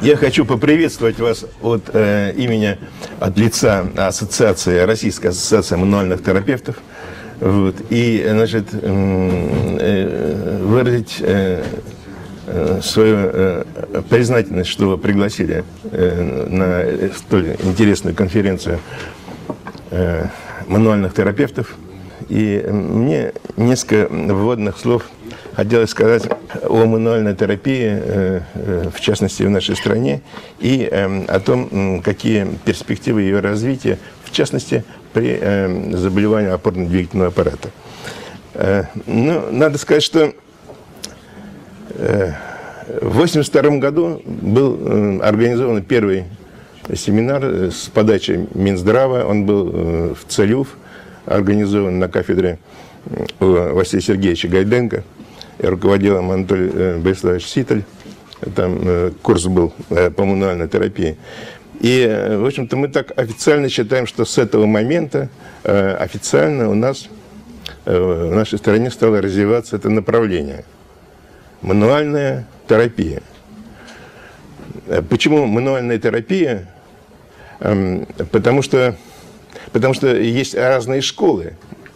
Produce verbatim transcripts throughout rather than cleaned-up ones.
Я хочу поприветствовать вас от э, имени, от лица ассоциации, Российской ассоциации мануальных терапевтов. Вот, и, значит, э, выразить э, свою э, признательность, что вы пригласили э, на столь интересную конференцию э, мануальных терапевтов. И мне несколько вводных слов хотелось сказать о мануальной терапии, в частности, в нашей стране, и о том, какие перспективы ее развития, в частности, при заболевании опорно-двигательного аппарата. Ну, надо сказать, что в восемьдесят втором году был организован первый семинар с подачи Минздрава. Он был в ЦАЛЮФ, организован на кафедре Василия Сергеевича Гайденко. Я руководил им Анатолий Бориславович Ситель. Там курс был по мануальной терапии. И, в общем-то, мы так официально считаем, что с этого момента официально у нас в нашей стране стало развиваться это направление. Мануальная терапия. Почему мануальная терапия? Потому что, потому что есть разные школы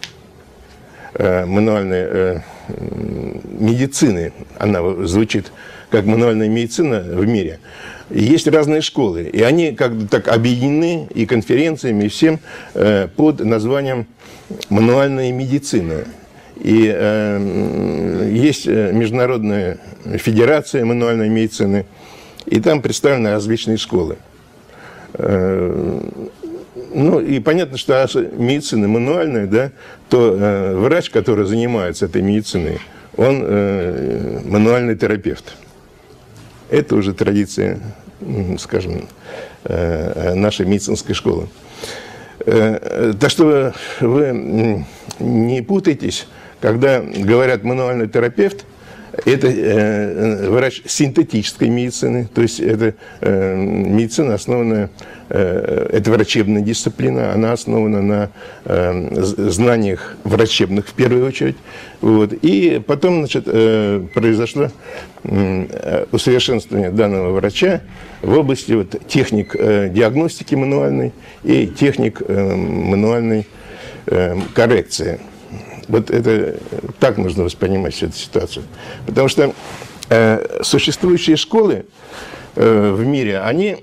мануальной медицины. Она звучит как мануальная медицина в мире. И есть разные школы. И они как-то так объединены и конференциями, и всем под названием мануальная медицина. И э, есть Международная федерация мануальной медицины, и там представлены различные школы. Э, ну, и понятно, что если медицина мануальная, да, то э, врач, который занимается этой медициной, он э, мануальный терапевт. Это уже традиция, скажем, э, нашей медицинской школы. Э, так что вы не путайтесь. Когда говорят мануальный терапевт, это э, врач синтетической медицины, то есть это э, медицина, основанная, э, это врачебная дисциплина, она основана на э, знаниях врачебных в первую очередь. Вот. И потом, значит, э, произошло э, усовершенствование данного врача в области вот, техник э, диагностики мануальной и техник э, мануальной э, коррекции. Вот это так нужно воспринимать всю эту ситуацию. Потому что э, существующие школы э, в мире, они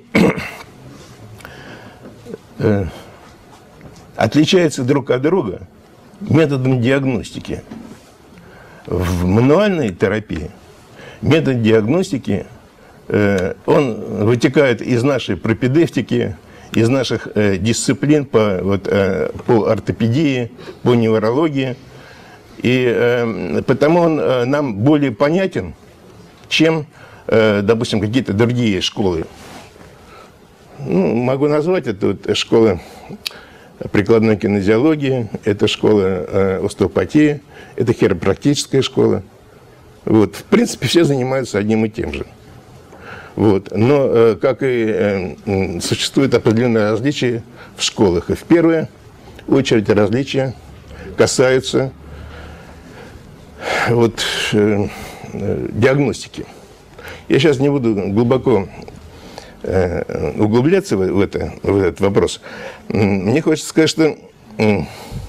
э, отличаются друг от друга методом диагностики. В мануальной терапии метод диагностики, э, он вытекает из нашей пропедевтики, из наших э, дисциплин по, вот, э, по ортопедии, по неврологии. И э, потому он э, нам более понятен, чем, э, допустим, какие-то другие школы. Ну, могу назвать, это вот школа прикладной кинезиологии, это школа э, остеопатии, это хиропрактическая школа. Вот. В принципе, все занимаются одним и тем же. Вот. Но, э, как и э, существует определенные различия в школах. И в первую очередь различия касаются вот, э, э, диагностики. Я сейчас не буду глубоко э, углубляться в, в, это, в этот вопрос. Мне хочется сказать, что э,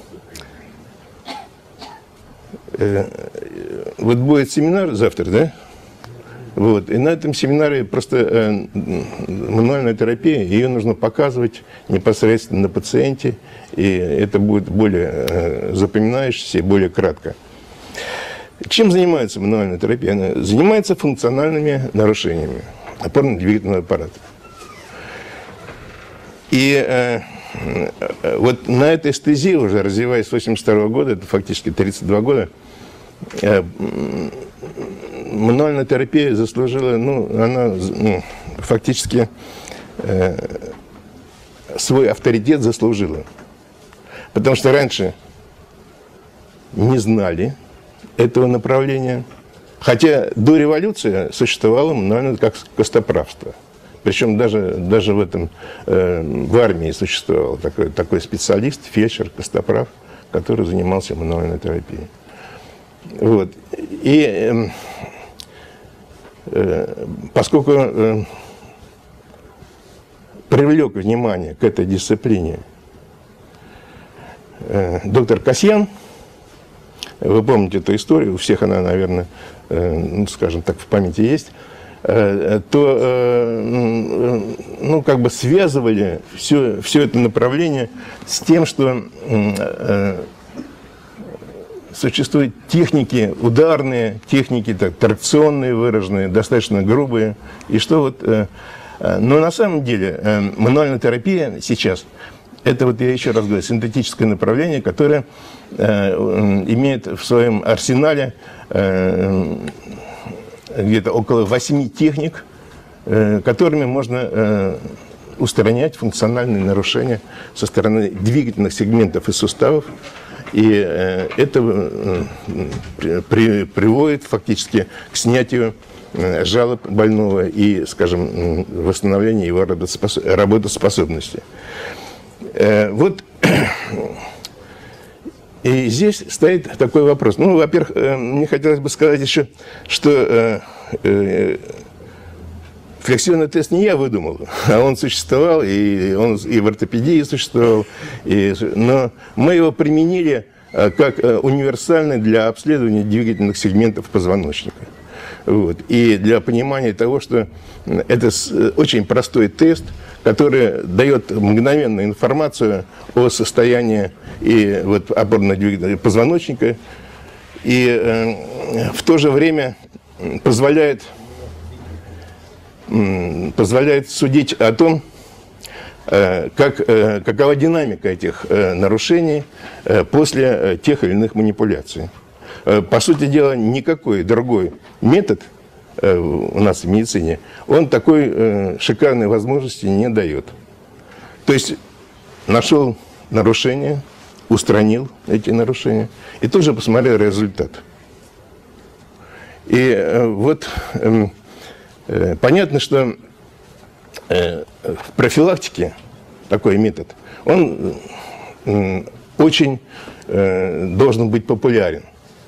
э, вот будет семинар завтра, да? Вот. И на этом семинаре просто э, мануальная терапия, ее нужно показывать непосредственно на пациенте, и это будет более э, запоминающееся и более кратко. Чем занимается мануальная терапия? Она занимается функциональными нарушениями опорно-двигательного аппарата. И э, э, вот на этой стези, уже развиваясь с восемьдесят второго года, это фактически тридцать два года, э, мануальная терапия заслужила, ну, она ну, фактически э, свой авторитет заслужила. Потому что раньше не знали этого направления. Хотя до революции существовало мануальное как костоправство. Причем даже, даже в, этом, э, в армии существовал такой, такой специалист, фельдшер, костоправ, который занимался мануальной терапией. Вот. И э, э, поскольку э, привлек внимание к этой дисциплине доктор Касьян. Вы помните эту историю, у всех она, наверное, ну, скажем так, в памяти есть. То, ну, как бы связывали все, все это направление с тем, что существуют техники ударные, техники так, тракционные выраженные, достаточно грубые. И что вот, но на самом деле мануальная терапия сейчас, это вот я еще раз говорю, синтетическое направление, которое имеет в своем арсенале где-то около восьми техник, которыми можно устранять функциональные нарушения со стороны двигательных сегментов и суставов. И это приводит фактически к снятию жалоб больного и, скажем, восстановлению его работоспособности. Вот. И здесь стоит такой вопрос. Ну, во-первых, мне хотелось бы сказать еще, что э, э, флексионный тест не я выдумал, а он существовал, и он и в ортопедии существовал. И, но мы его применили э, как э, универсальный для обследования двигательных сегментов позвоночника. Вот. И для понимания того, что это очень простой тест, который дает мгновенную информацию о состоянии и вот опорно-двигательного позвоночника, и э, в то же время позволяет, э, позволяет судить о том, э, как, э, какова динамика этих э, нарушений э, после э, тех или иных манипуляций. Э, по сути дела, никакой другой метод э, у нас в медицине, он такой э, шикарной возможности не дает. То есть нашел нарушение, устранил эти нарушения и тут же посмотрел результат. И э, вот э, э, понятно, что э, в профилактике такой метод, он э, очень э, должен быть популярен.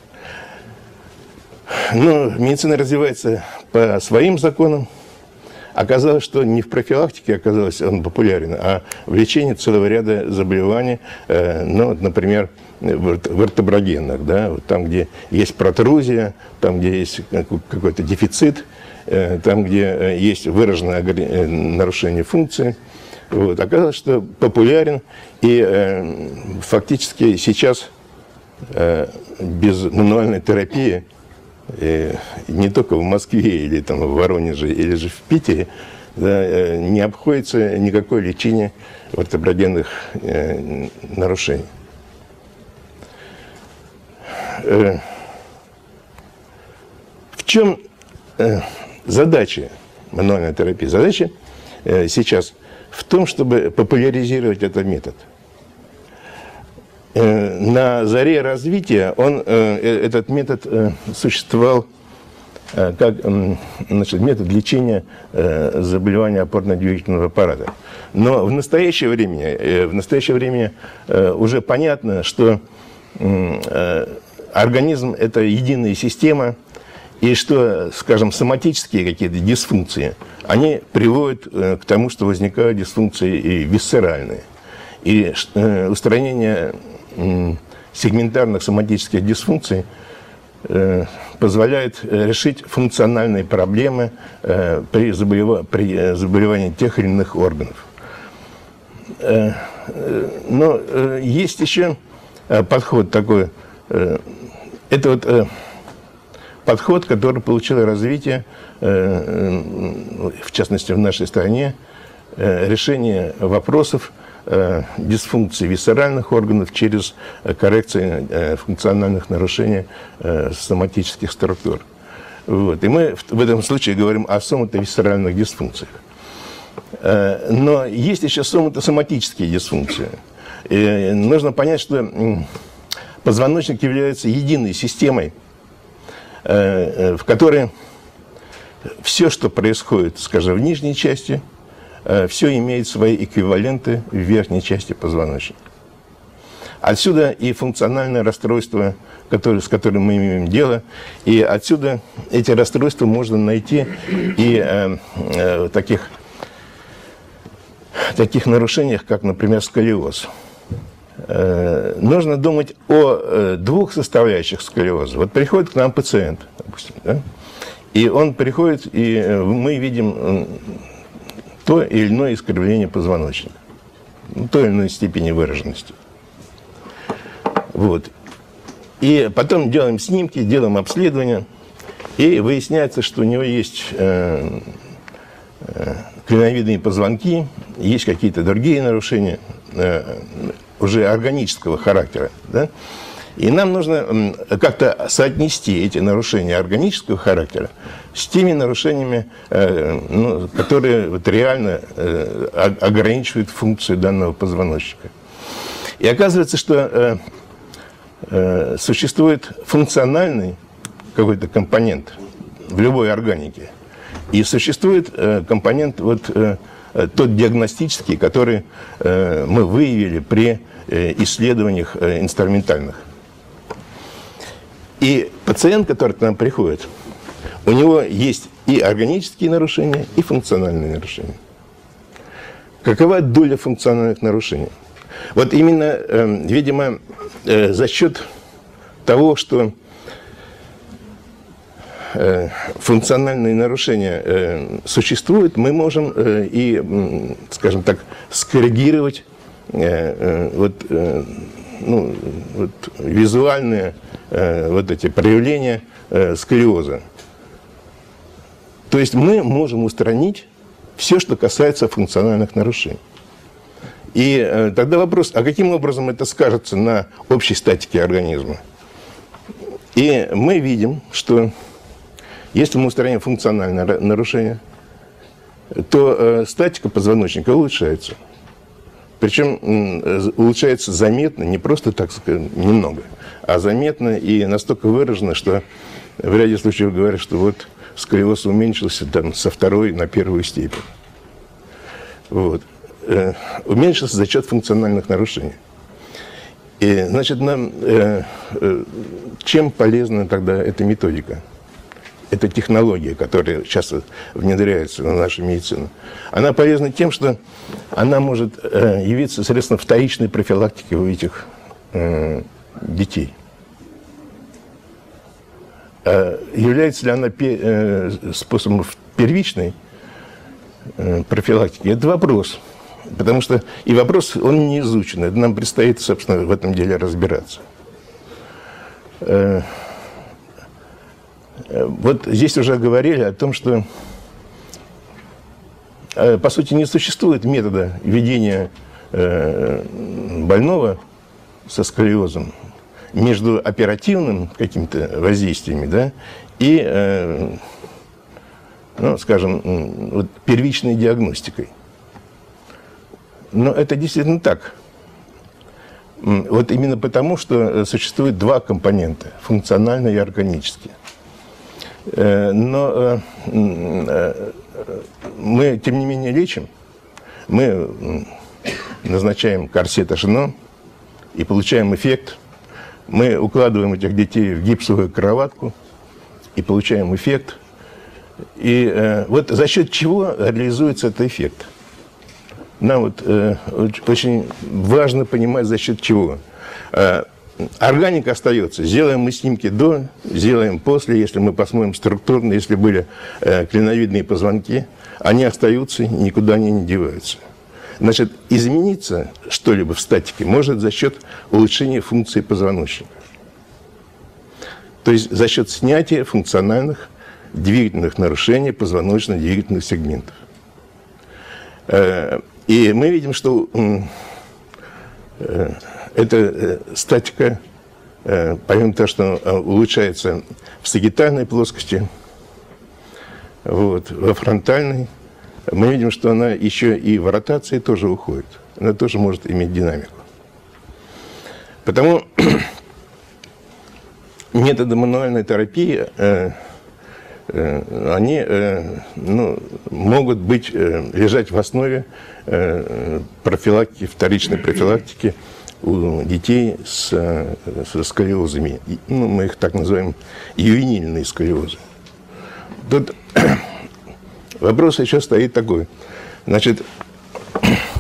Но медицина развивается по своим законам. Оказалось, что не в профилактике оказалось он популярен, а в лечении целого ряда заболеваний, э, ну, например, в ортопедогенных, да, вот там, где есть протрузия, там, где есть какой-то дефицит, э, там, где есть выраженное нарушение функции. Вот. Оказалось, что популярен, и э, фактически сейчас э, без мануальной терапии И не только в Москве или там, в Воронеже, или же в Питере, да, не обходится никакое лечение ортопедогенных э, нарушений. Э, в чем э, задача мануальной терапии? Задача э, сейчас в том, чтобы популяризировать этот метод. На заре развития он, этот метод существовал как, значит, метод лечения заболевания опорно-двигательного аппарата. Но в настоящее время, в настоящее время уже понятно, что организм – это единая система, и что, скажем, соматические какие-то дисфункции, они приводят к тому, что возникают дисфункции и висцеральные. И устранение сегментарных соматических дисфункций э, позволяет решить функциональные проблемы э, при, заболев... при заболевании тех или иных органов. Э, э, но э, есть еще э, подход такой. Э, это вот э, подход, который получил развитие, э, э, в частности в нашей стране, э, решение вопросов дисфункции висцеральных органов через коррекцию функциональных нарушений соматических структур. Вот. И мы в этом случае говорим о соматовисцеральных дисфункциях. Но есть еще соматосоматические дисфункции. И нужно понять, что позвоночник является единой системой, в которой все, что происходит, скажем, в нижней части, все имеет свои эквиваленты в верхней части позвоночника. Отсюда и функциональное расстройство, которое, с которым мы имеем дело, и отсюда эти расстройства можно найти и э, э, таких таких нарушениях, как, например, сколиоз. Нужно думать о двух составляющих сколиоза. Вот приходит к нам пациент, допустим, да? И он приходит, и мы видим то или иное искривление позвоночника, в той или иной степени выраженности. Вот. И потом делаем снимки, делаем обследования, и выясняется, что у него есть э, э, клиновидные позвонки, есть какие-то другие нарушения, э, уже органического характера. Да? И нам нужно как-то соотнести эти нарушения органического характера с теми нарушениями, э, ну, которые вот реально э, ограничивают функцию данного позвоночника. И оказывается, что э, э, существует функциональный какой-то компонент в любой органике. И существует э, компонент, вот, э, тот диагностический, который э, мы выявили при э, исследованиях э, инструментальных. И пациент, который к нам приходит, у него есть и органические нарушения, и функциональные нарушения. Какова доля функциональных нарушений? Вот именно, э, видимо, э, за счет того, что э, функциональные нарушения э, существуют, мы можем э, и, э, скажем так, скоррегировать э, э, вот, э, ну, вот, визуальные э, вот эти проявления э, сколиоза. То есть мы можем устранить все, что касается функциональных нарушений. И э, тогда вопрос, а каким образом это скажется на общей статике организма? И мы видим, что если мы устраняем функциональное нарушение, то э, статика позвоночника улучшается. Причем э, улучшается заметно, не просто, так сказать, немного, а заметно и настолько выражено, что в ряде случаев говорят, что вот сколиоз уменьшился там, со второй на первую степень. Вот. Э, уменьшился за счет функциональных нарушений. И, значит, нам, э, э, чем полезна тогда эта методика? Эта технология, которая сейчас внедряется в нашу медицину. Она полезна тем, что она может э, явиться средством вторичной профилактики у этих э, детей. А является ли она пе э, способом первичной э, профилактики? Это вопрос. Потому что и вопрос, он не изучен. Это нам предстоит, собственно, в этом деле разбираться. Э, Вот здесь уже говорили о том, что, по сути, не существует метода ведения больного со сколиозом между оперативным какими-то воздействиями, да, и, ну, скажем, вот, первичной диагностикой. Но это действительно так. Вот именно потому, что существует два компонента – функциональный и органический. Но мы, тем не менее, лечим. Мы назначаем корсет Ашино и получаем эффект. Мы укладываем этих детей в гипсовую кроватку и получаем эффект. И вот за счет чего реализуется этот эффект? Нам вот очень важно понимать, за счет чего. Органика остается. Сделаем мы снимки до, сделаем после. Если мы посмотрим структурно, если были э, клиновидные позвонки, они остаются и никуда они не деваются. Значит, измениться что-либо в статике может за счет улучшения функции позвоночника. То есть за счет снятия функциональных двигательных нарушений позвоночно-двигательных сегментов. Э, и мы видим, что э, эта статика, помимо того, что улучшается в сагитальной плоскости, вот, во фронтальной, мы видим, что она еще и в ротации тоже уходит. Она тоже может иметь динамику. Потому методы мануальной терапии, э, э, они э, ну, могут быть, э, лежать в основе э, профилактики, вторичной профилактики у детей с, со сколиозами. Ну, мы их так называем ювенильные сколиозы. Тут вопрос еще стоит такой. Значит,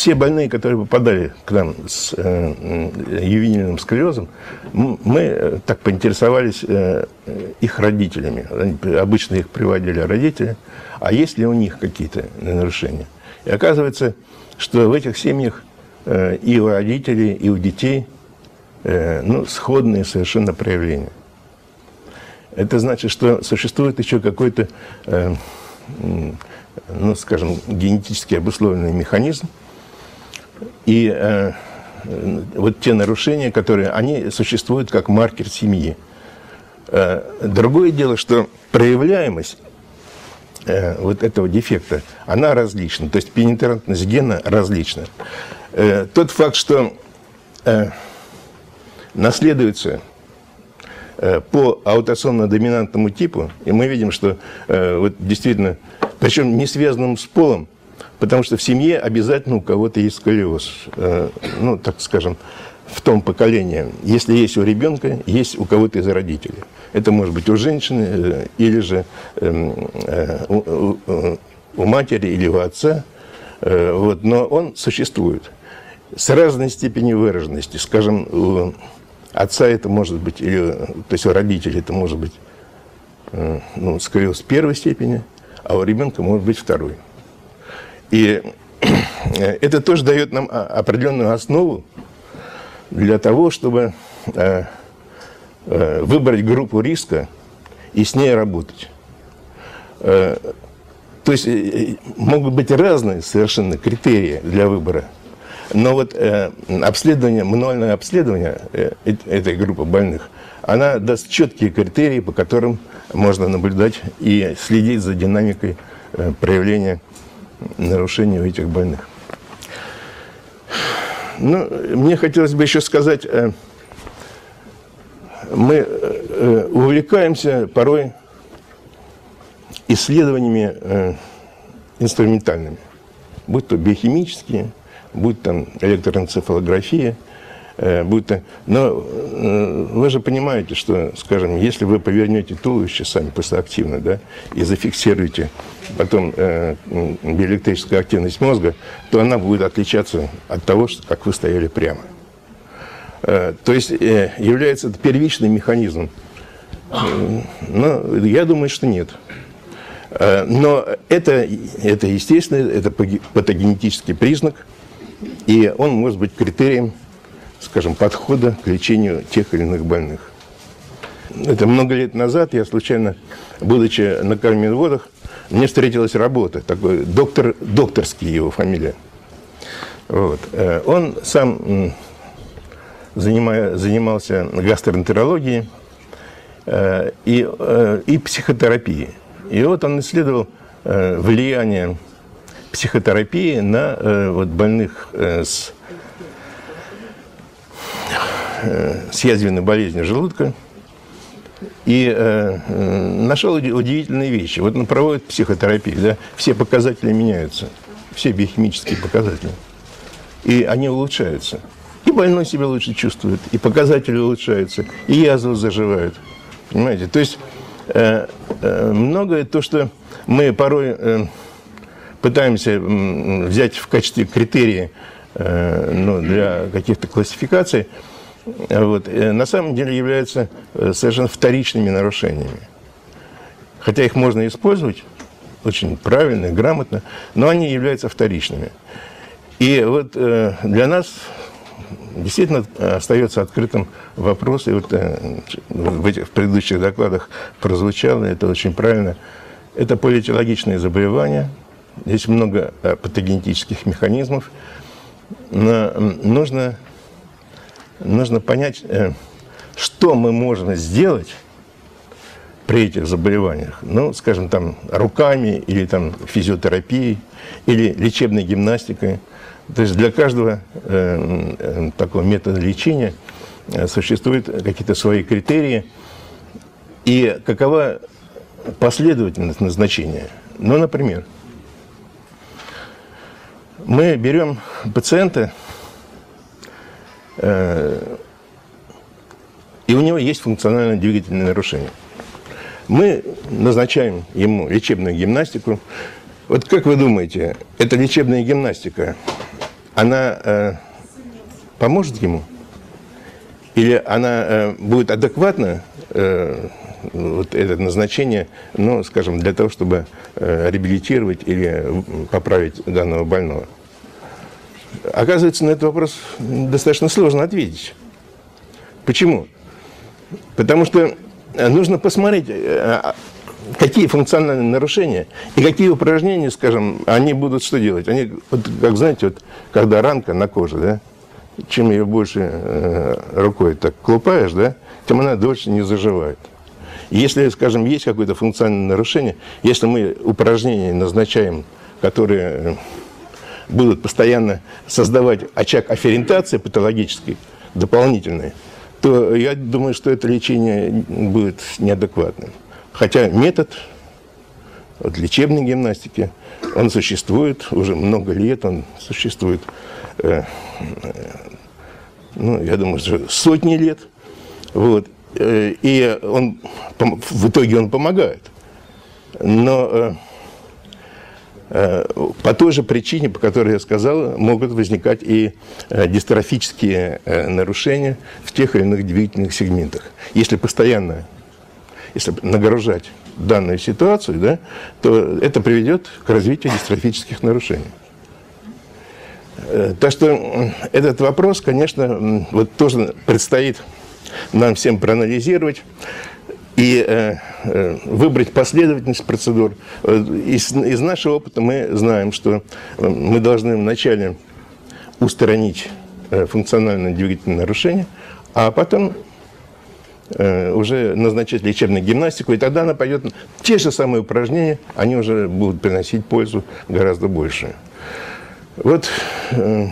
все больные, которые попадали к нам с э, ювенильным сколиозом, мы так поинтересовались э, их родителями. Они, обычно их приводили родители. А есть ли у них какие-то нарушения? И оказывается, что в этих семьях э, и у родителей, и у детей э, ну, сходные совершенно проявления. Это значит, что существует еще какой-то, э, ну, скажем, генетически обусловленный механизм. И э, вот те нарушения, которые, они существуют как маркер семьи. Э, другое дело, что проявляемость э, вот этого дефекта, она различна. То есть пенетрантность гена различна. Э, тот факт, что э, наследуется по аутосомно-доминантному типу, и мы видим, что э, вот действительно, причем не связанным с полом, потому что в семье обязательно у кого-то есть сколиоз, э, ну, так скажем, в том поколении. Если есть у ребенка, есть у кого-то из родителей. Это может быть у женщины, э, или же э, э, у, у, у матери, или у отца, э, вот, но он существует с разной степенью выраженности. Скажем, у отца это может быть, или, то есть у родителей это может быть э, ну, сколиоз первой степени, а у ребенка может быть второй. И это тоже дает нам определенную основу для того, чтобы э, э, выбрать группу риска и с ней работать. Э, то есть э, могут быть разные совершенно критерии для выбора. Но вот э, обследование, мануальное обследование э, этой группы больных, она даст четкие критерии, по которым можно наблюдать и следить за динамикой э, проявления нарушений у этих больных. Ну, мне хотелось бы еще сказать, э, мы э, увлекаемся порой исследованиями э, инструментальными, будь то биохимические, будь там электроэнцефалография, э, будь то... Но э, вы же понимаете, что, скажем, если вы повернете туловище сами пульсоактивно, да, и зафиксируете потом э, биоэлектрическую активность мозга, то она будет отличаться от того, что, как вы стояли прямо. Э, то есть э, является это первичным механизмом. Э, но я думаю, что нет. Э, но это, это естественно, это патогенетический признак, и он может быть критерием, скажем, подхода к лечению тех или иных больных. Это много лет назад я случайно, будучи на Калмин-Водах, мне встретилась работа, такой доктор, докторский его фамилия. Вот. Он сам занимая, занимался гастроэнтерологией и, и психотерапией. И вот он исследовал влияние психотерапии на э, вот, больных э, с, э, с язвенной болезнью желудка. И э, э, нашел удивительные вещи. Вот он проводит психотерапию, да, все показатели меняются, все биохимические показатели. И они улучшаются. И больной себя лучше чувствует, и показатели улучшаются, и язвы заживают. Понимаете? То есть э, э, многое то, что мы порой... Э, пытаемся взять в качестве критерия э, ну, для каких-то классификаций, вот, э, на самом деле являются совершенно вторичными нарушениями. Хотя их можно использовать очень правильно, грамотно, но они являются вторичными. И вот э, для нас действительно остается открытым вопрос, и вот э, в этих в предыдущих докладах прозвучало, это очень правильно, это полиэтиологичные заболевания. Здесь много патогенетических механизмов, но нужно, нужно понять, что мы можем сделать при этих заболеваниях. Ну, скажем, там, руками, или там, физиотерапией, или лечебной гимнастикой. То есть для каждого э, такого метода лечения существуют какие-то свои критерии, и какова последовательность назначения. Ну, например, мы берем пациента, э, и у него есть функционально-двигательное нарушение. Мы назначаем ему лечебную гимнастику. Вот как вы думаете, эта лечебная гимнастика, она э, поможет ему? Или она э, будет адекватна, э, вот это назначение, ну, скажем, для того, чтобы э, реабилитировать или поправить данного больного? Оказывается, на этот вопрос достаточно сложно ответить. Почему? Потому что нужно посмотреть, какие функциональные нарушения и какие упражнения, скажем, они будут что делать. Они, вот, как знаете, вот, когда ранка на коже, да, чем ее больше э, рукой так клупаешь, да, тем она дольше не заживает. Если, скажем, есть какое-то функциональное нарушение, если мы упражнения назначаем, которые будут постоянно создавать очаг афферентации патологической, дополнительной, то я думаю, что это лечение будет неадекватным. Хотя метод вот, лечебной гимнастики, он существует уже много лет, он существует, э, э, ну, я думаю, что сотни лет. Вот, э, и он, в итоге он помогает. Но э, э, по той же причине, по которой я сказал, могут возникать и э, дистрофические э, нарушения в тех или иных двигательных сегментах. Если постоянно Если нагружать данную ситуацию, да, то это приведет к развитию дистрофических нарушений. Так что этот вопрос, конечно, вот тоже предстоит нам всем проанализировать и э, э, выбрать последовательность процедур. Из, из нашего опыта мы знаем, что мы должны вначале устранить функциональное двигательное нарушение, а потом уже назначать лечебную гимнастику, и тогда она пойдет. Те же самые упражнения, они уже будут приносить пользу гораздо большую. Вот, э,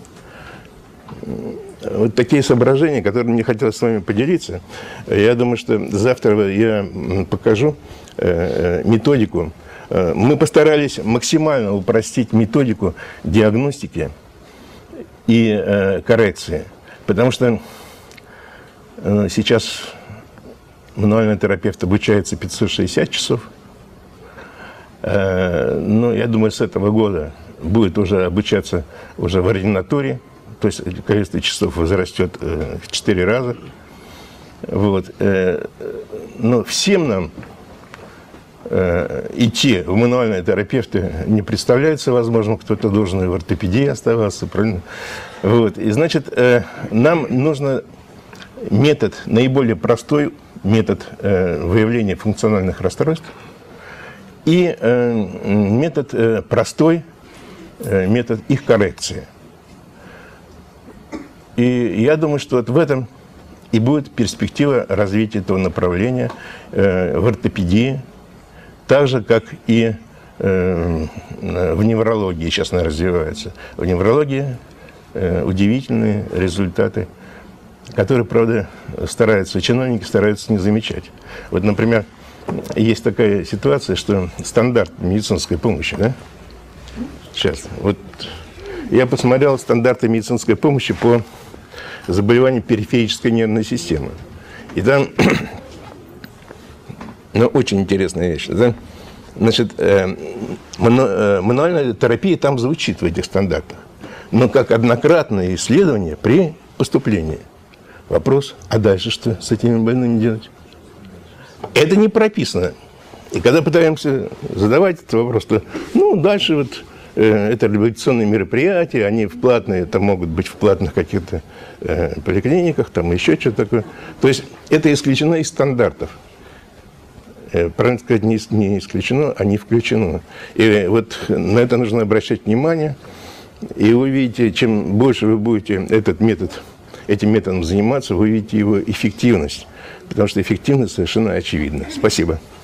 вот такие соображения, которые мне хотелось с вами поделиться. Я думаю, что завтра я покажу э, методику. Мы постарались максимально упростить методику диагностики и э, коррекции, потому что сейчас мануальный терапевт обучается пятьсот шестьдесят часов. Но я думаю, с этого года будет уже обучаться уже в ординатуре. То есть количество часов возрастет в четыре раза. Вот. Но всем нам идти в мануальные терапевты не представляется возможным. Кто-то должен и в ортопедии оставаться. Правильно? Вот. И значит, нам нужно метод, наиболее простой метод э, выявления функциональных расстройств и э, метод э, простой, э, метод их коррекции. И я думаю, что вот в этом и будет перспектива развития этого направления э, в ортопедии, так же, как и э, в неврологии сейчас она развивается. В неврологии э, удивительные результаты, которые, правда, стараются, чиновники стараются не замечать. Вот, например, есть такая ситуация, что стандарт медицинской помощи, да? Сейчас, вот я посмотрел стандарты медицинской помощи по заболеваниям периферической нервной системы. И там, ну, очень интересная вещь, да? Значит, э, мануальная терапия там звучит в этих стандартах, но как однократное исследование при поступлении. Вопрос, а дальше что с этими больными делать? Это не прописано. И когда пытаемся задавать этот вопрос, то, ну, дальше вот э, это реабилитационные мероприятия, они в платные, там могут быть в платных каких-то э, поликлиниках, там еще что-то такое. То есть это исключено из стандартов. Э, правильно сказать, не, не исключено, а не включено. И вот на это нужно обращать внимание. И вы видите, чем больше вы будете этот метод этим методом заниматься, вы видите его эффективность, потому что эффективность совершенно очевидна. Спасибо.